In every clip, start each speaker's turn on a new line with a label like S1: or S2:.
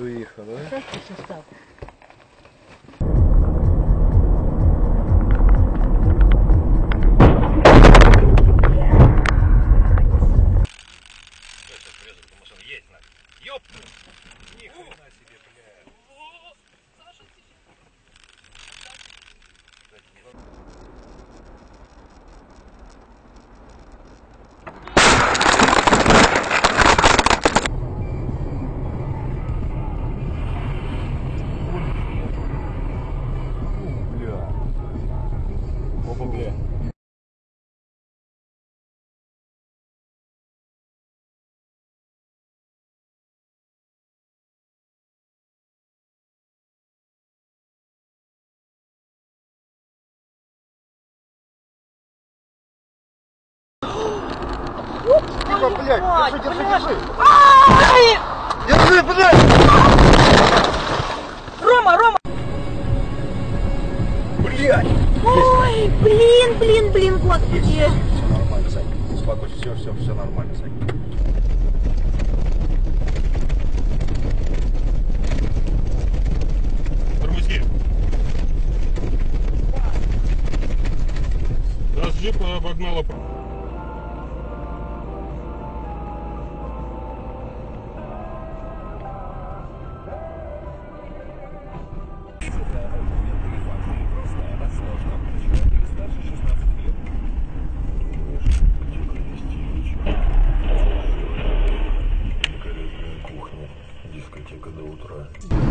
S1: приехал, да?
S2: Сейчас так.
S1: Тихо, блядь, держи.
S2: Ай!
S1: Держи, блядь!
S2: Рома!
S1: Блядь!
S2: Ой, блин, господи!
S1: Все нормально, Сань. Успокойся, все нормально, Сань.
S3: Тормози. Нас джип обогнала.
S4: Кухня, дискотека до утра.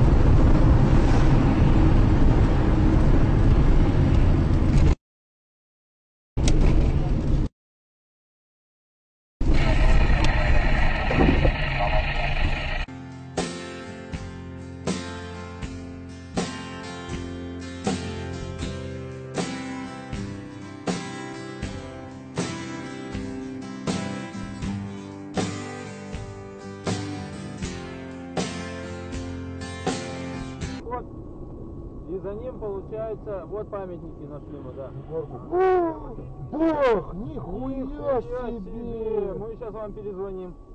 S5: И за ним, получается, вот памятники нашли мы, да.
S1: Бог, нихуя себе!
S5: Мы сейчас вам перезвоним.